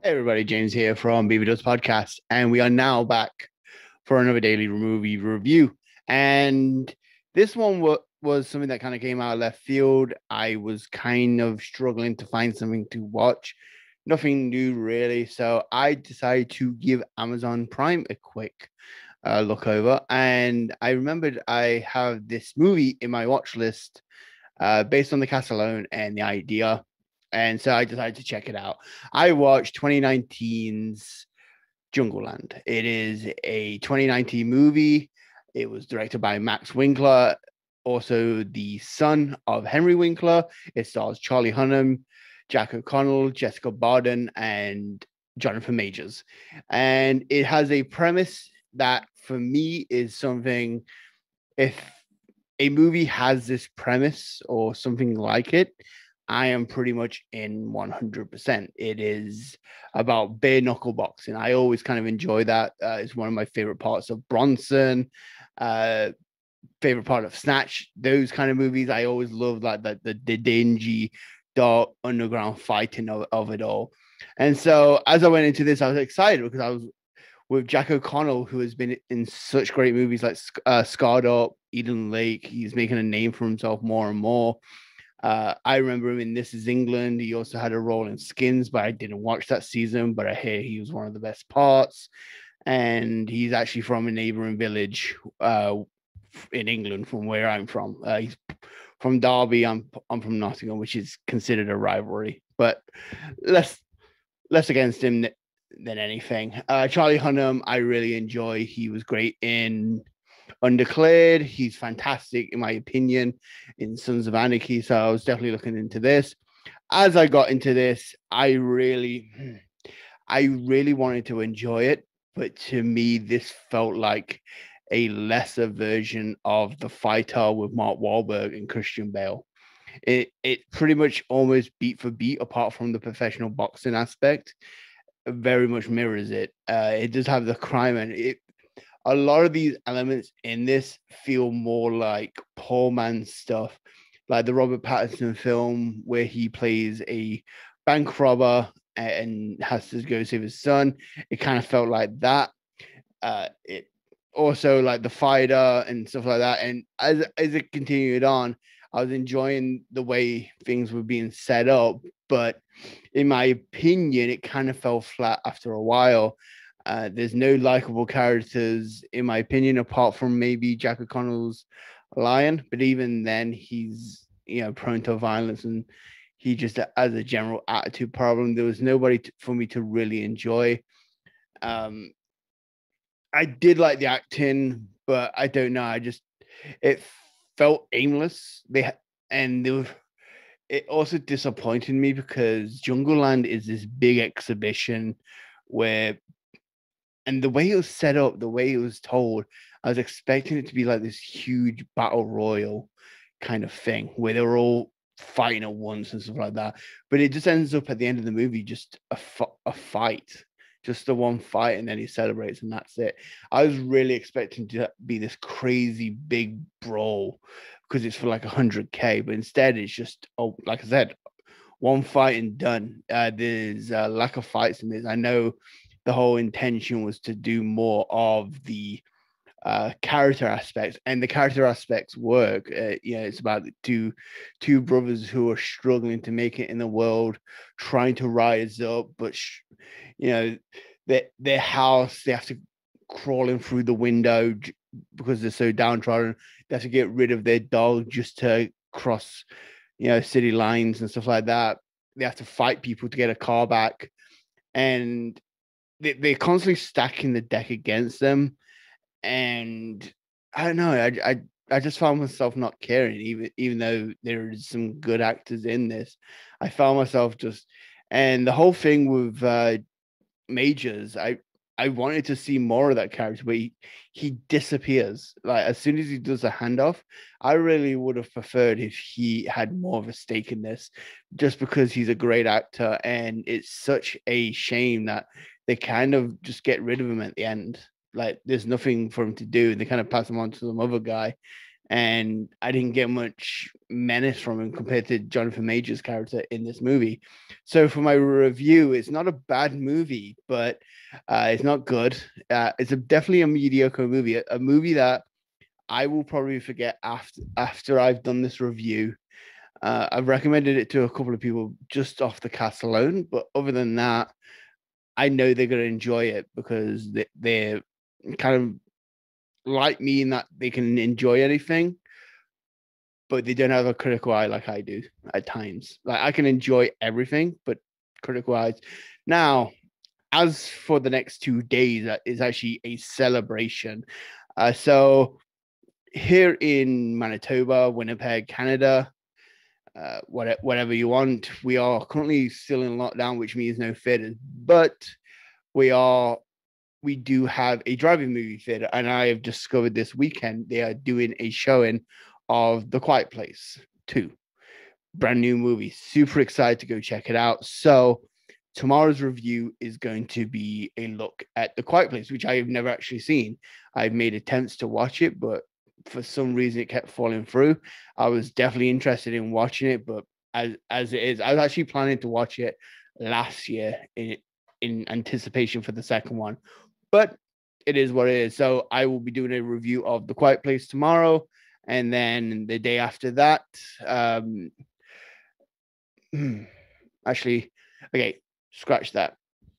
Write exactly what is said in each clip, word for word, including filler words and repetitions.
Hey everybody, James here from B B Does Podcast, and we are now back for another daily movie review. And this one wa- was something that kind of came out of left field. I was kind of struggling to find something to watch, nothing new really. So I decided to give Amazon Prime a quick uh, look over. And I remembered I have this movie in my watch list uh, based on the cast alone and the idea. And so I decided to check it out. I watched twenty nineteen's Jungleland. It is a twenty nineteen movie. It was directed by Max Winkler, also the son of Henry Winkler. It stars Charlie Hunnam, Jack O'Connell, Jessica Barden, and Jonathan Majors. And it has a premise that for me is something, if a movie has this premise or something like it, I am pretty much in one hundred percent. It is about bare knuckle boxing. I always kind of enjoy that. Uh, it's one of my favorite parts of Bronson, uh, favorite part of Snatch. Those kind of movies, I always love like the, the, the dingy, dark underground fighting of, of it all. And so as I went into this, I was excited because I was with Jack O'Connell, who has been in such great movies like uh, Scarred Up, Eden Lake. He's making a name for himself more and more. Uh, I remember him in This Is England. He also had a role in Skins, but I didn't watch that season. But I hear he was one of the best parts. And he's actually from a neighboring village uh, in England, from where I'm from. Uh, he's from Derby. I'm I'm from Nottingham, which is considered a rivalry, but less less against him than anything. Uh, Charlie Hunnam, I really enjoy. He was great in Undeclared. He's fantastic, in my opinion, in Sons of Anarchy. So I was definitely looking into this. As I got into this, I really, I really wanted to enjoy it. But to me, this felt like a lesser version of The Fighter with Mark Wahlberg and Christian Bale. It it pretty much almost beat for beat, apart from the professional boxing aspect, very much mirrors it. Uh, it does have the crime, and it a lot of these elements in this feel more like poor man stuff, like the Robert Pattinson film where he plays a bank robber and has to go save his son. It kind of felt like that. Uh, it also like the fighter and stuff like that. And as as it continued on, I was enjoying the way things were being set up, but in my opinion, it kind of fell flat after a while. Uh, there's no likable characters, in my opinion, apart from maybe Jack O'Connell's Lion. But even then, he's you know prone to violence, and he just has a general attitude problem. There was nobody to, for me to really enjoy. Um, I did like the acting, but I don't know. I just it felt aimless. They and they were, it also disappointed me because Jungleland is this big exhibition where, and the way it was set up, the way it was told, I was expecting it to be like this huge battle royal kind of thing where they were all fighting at once and stuff like that. But it just ends up at the end of the movie just a, a fight, just the one fight, and then he celebrates, and that's it. I was really expecting to be this crazy big brawl because it's for like one hundred K, but instead it's just, oh, like I said, one fight and done. Uh, there's a lack of fights in this. I know the whole intention was to do more of the uh, character aspects, and the character aspects work. Uh, you know, it's about two two brothers who are struggling to make it in the world, trying to rise up, but sh- you know, their their house, they have to crawling through the window because they're so downtrodden. They have to get rid of their dog just to cross, you know, city lines and stuff like that. They have to fight people to get a car back, and they, they're constantly stacking the deck against them. And I don't know, I, I I just found myself not caring, even even though there's some good actors in this. I found myself just, and the whole thing with uh, Majors, I I wanted to see more of that character, but he, he disappears. Like as soon as he does a handoff, I really would have preferred if he had more of a stake in this, just because he's a great actor, and it's such a shame that they kind of just get rid of him at the end. Like there's nothing for him to do, and they kind of pass him on to some other guy. and I didn't get much menace from him compared to Jonathan Major's character in this movie. So for my review, it's not a bad movie, but uh, it's not good. Uh, it's a, definitely a mediocre movie, a, a movie that I will probably forget after after I've done this review. Uh, I've recommended it to a couple of people just off the cast alone, but other than that, I know they're going to enjoy it because they, they're kind of like me in that they can enjoy anything, but they don't have a critical eye like I do at times. Like I can enjoy everything, but critical eyes. Now, as for the next two days, that is actually a celebration. Uh, so here in Manitoba, Winnipeg, Canada, uh, whatever, whatever you want, we are currently still in lockdown, which means no theaters, but we are we do have a drive-in movie theater, and I have discovered this weekend they are doing a showing of The Quiet Place two, brand new movie. Super excited to go check it out. So tomorrow's review is going to be a look at The Quiet Place, which I have never actually seen. I've made attempts to watch it, but for some reason it kept falling through. I was definitely interested in watching it, but as as it is, I was actually planning to watch it last year in in anticipation for the second one, but it is what it is. So I will be doing a review of The Quiet Place tomorrow, and then the day after that, um, actually, okay, scratch that.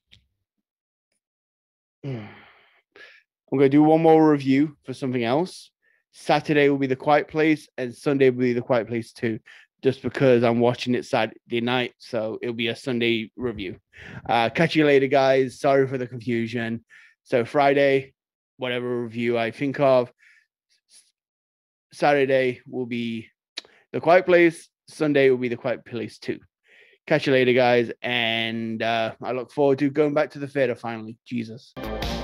I'm going to do one more review for something else. Saturday will be The Quiet Place, and Sunday will be The Quiet Place two, just because I'm watching it Saturday night. So it'll be a Sunday review. Uh, catch you later, guys. Sorry for the confusion. So Friday, whatever review I think of. Saturday will be The Quiet Place. Sunday will be The Quiet Place two. Catch you later, guys. And uh, I look forward to going back to the theater finally. Jesus.